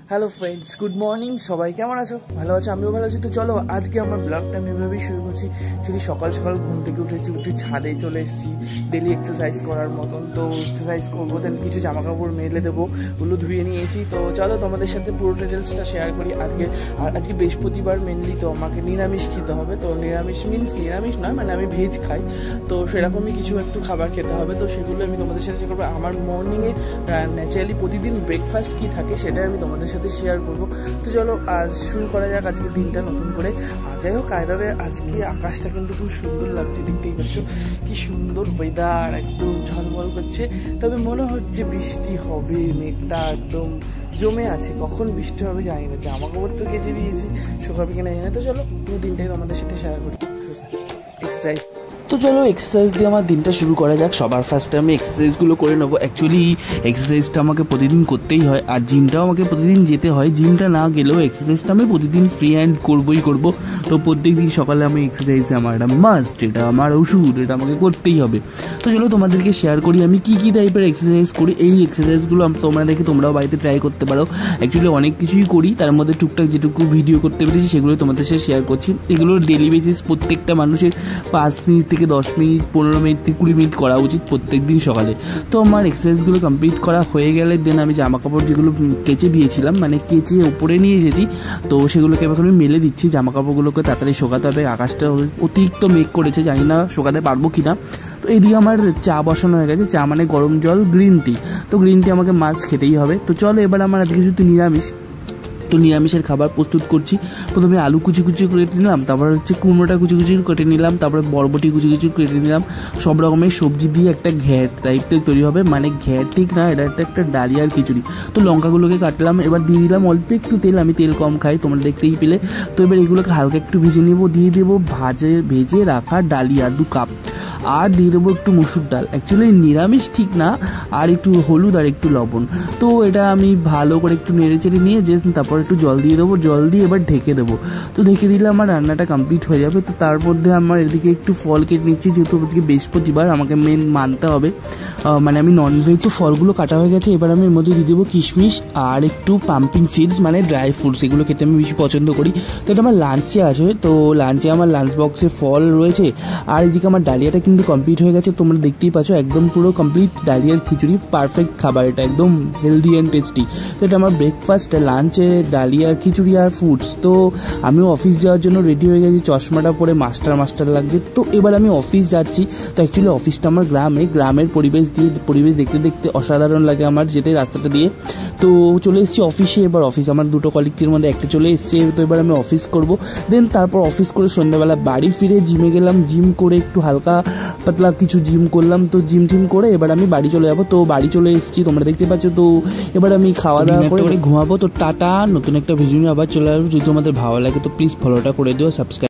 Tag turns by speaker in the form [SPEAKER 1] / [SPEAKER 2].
[SPEAKER 1] Hello friends, good morning. সবাই কেমন আছো? ভালো আছো? আমিও ভালো আছি। তো চলো আজকে আমার ব্লগটা আমি এভাবেই শুরু করছি। অ্যাকচুয়ালি সকাল সকাল ঘুম থেকে উঠেছি, উঠে ছাদে চলে এসেছি ডেলি এক্সারসাইজ করার মতন। তো এক্সারসাইজ করবো, দেন কিছু জামা কাপড় মেলে দেবো, ওগুলো ধুয়ে নিয়েছি। তো চলো তোমাদের সাথে পুরো ডিটেলসটা শেয়ার করি আজকে। আর আজকে বৃহস্পতিবার মেনলি, তো আমাকে নিরামিষ খেতে হবে। তো নিরামিষ মিনস নিরামিষ নয়, মানে আমি ভেজ খাই, তো সেরকমই কিছু একটু খাবার খেতে হবে। তো সেগুলো আমি তোমাদের সাথে শেয়ার করবো। আমার মর্নিংয়ে ন্যাচারালি প্রতিদিন ব্রেকফাস্ট কী থাকে সেটাই আমি তোমাদের সাথে শেয়ার করবো। তো চলো আজ শুরু করা যাক আজকে দিনটা নতুন করে। যাই হোক, আয়দাবে আজকে আকাশটা কিন্তু খুব সুন্দর লাগছে, দেখতেই পাচ্ছ কি সুন্দর ওয়েদার, একদম ঝলমল করছে। তবে মনে হচ্ছে বৃষ্টি হবে, মেঘটা একদম জমে আছে। কখন বৃষ্টি হবে জানি না, জামা কাপড় তো কেচে দিয়েছি, শুকাবে কিনা জানি না। তো চলো পুরো দিনটাই তোমাদের সাথে শেয়ার করি। এক্সারসাইজ, তো চলো এক্সারসাইজ দিয়ে আমার দিনটা শুরু করা যাক। সবার ফার্স্টে আমি এক্সারসাইজগুলো করে নেবো। অ্যাকচুয়ালি এক্সারসাইজটা আমাকে প্রতিদিন করতেই হয়, আর জিমটাও আমাকে প্রতিদিন যেতে হয়। জিমটা না গেলেও এক্সারসাইজটা আমি প্রতিদিন ফ্রি হ্যান্ড করবোই করবো। তো প্রত্যেক দিন সকালে আমি এক্সারসাইজ, আমার এটা মাস্ট, এটা আমার ওষুধ, এটা আমাকে করতেই হবে। তো চলো তোমাদেরকে শেয়ার করি আমি কী কী টাইপের এক্সারসাইজ করি। এই এক্সারসাইজগুলো তোমরা দেখে তোমরাও বাড়িতে ট্রাই করতে পারো। অ্যাকচুয়ালি অনেক কিছুই করি, তার মধ্যে টুকটাক যেটুকু ভিডিও করতে পেরেছি সেগুলো তোমাদের সাথে শেয়ার করছি। এগুলো ডেলি বেসিস প্রত্যেকটা মানুষের 5 মিনিট থেকে 10 মিনিট, 15 মিনিট থেকে 20 মিনিট করা উচিত প্রত্যেক দিন সকালে। তো আমার এক্সারসাইজগুলো কমপ্লিট করা হয়ে গেলে দেন আমি জামা কাপড় যেগুলো কেচে দিয়েছিলাম, মানে কেচে উপরে নিয়ে এসেছি, তো সেগুলোকে এখন আমি মেলে দিচ্ছি। জামা কাপড়গুলোকে তাড়াতাড়ি শোকাতে হবে। আকাশটা অতিরিক্ত মেঘ করেছে, জানি না শোকাতে পারবো কিনা। তো এইদিকে আমার চা বসানো হয়ে গেছে। চা মানে গরম জল, গ্রিন টি। তো গ্রিন টি আমাকে মাস্ট খেতেই হবে। তো চলো এবার আমার আজকে যেহেতু নিরামিষ, তো নিরামিষের খাবার প্রস্তুত করছি। প্রথমে আলু কুচি কুচি করে নিলাম, তারপর হচ্ছে কুমড়োটা কুচি কুচি কেটে নিলাম, তারপরে বরবটি কুচি কুচি কেটে নিলাম। সব রকমের সবজি দিয়ে একটা ঘ্যাট টাইপের তৈরি হবে, মানে ঘ্যাট ঠিক না, এটা একটা ডালিয়ার খিচুড়ি। তো লঙ্কাগুলোকে কাটলাম, এবার দিয়ে দিলাম অল্প একটু তেল। আমি তেল কম খাই, তোমরা দেখতেই পেলে। তো এবার এগুলোকে হালকা একটু ভেজে নেবো। দিয়ে দেবো ভেজে রাখা ডালিয়া 2 কাপ, আর দিয়ে দেবো একটু মসুর ডাল। অ্যাকচুয়ালি নিরামিষ ঠিক না, আর একটু হলুদ আর একটু লবণ। তো এটা আমি ভালো করে একটু নেড়ে চেড়ে নিয়ে তারপর একটু জল দিয়ে দেবো। জল দিয়ে এবার ঢেকে দেবো। তো ঢেকে দিলে আমার রান্নাটা কমপ্লিট হয়ে যাবে। তো তার মধ্যে আমার এদিকে একটু ফল কেটে নিচ্ছি, যেহেতু আজকে বৃহস্পতিবার আমাকে মেন মানতে হবে, মানে আমি ননভেজ। ফলগুলো কাটা হয়ে গেছে। এবার আমি এর মধ্যে দিয়ে দেবো কিশমিশ আর একটু পাম্পিং সিডস, মানে ড্রাই ফ্রুটস। এগুলো খেতে আমি বেশি পছন্দ করি। তো এটা আমার লাঞ্চে আছে। তো লাঞ্চে আমার লাঞ্চ বক্সে ফল রয়েছে। আর এদিকে আমার ডালিয়াটা কিন্তু কমপ্লিট হয়ে গেছে, তোমরা দেখতেই পাচ্ছ একদম পুরো কমপ্লিট ডালিয়ার খিচুড়ি। পারফেক্ট খাবার, এটা একদম হেলদি অ্যান্ড টেস্টি। তো এটা আমার ব্রেকফাস্ট, লাঞ্চে ডালিয়ার খিচুড়ি আর ফ্রুটস। তো আমিও অফিস যাওয়ার জন্য রেডি হয়ে গেছি, চশমাটা পরে মাস্টার লাগছে। তো এবার আমি অফিস যাচ্ছি। তো অ্যাকচুয়ালি অফিসটা আমার গ্রামের পরিবেশ দেখতে দেখতে অসাধারণ লাগে আমার যেতে রাস্তাটা দিয়ে। তো চলে এসেছি অফিসে। এবার অফিস আমার 2টো কলিগটির মধ্যে একটা চলে এসছে। তো এবার আমি অফিস করব। দেন তারপর অফিস করে সন্ধ্যাবেলা বাড়ি ফিরে জিমে গেলাম। জিম করে একটু হালকা পাতলা কিছু জিম করলাম। তো জিম করে এবার আমি বাড়ি চলে যাবো। তো বাড়ি চলে এসেছি, তোমরা দেখতে পাচ্ছ। তো এবার আমি খাওয়া দাওয়া করে ঘুমাবো। তো টাটা, নতুন একটা ভিডিও নিয়ে আবার চলে আসবো। যদি তোমাদের ভালো লাগে তো প্লিজ ফলোটা করে দিও, সাবস্ক্রাইব।